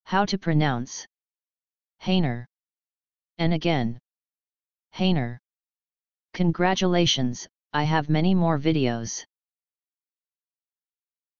How to pronounce hagner. And again, hagner. Congratulations, I have many more videos.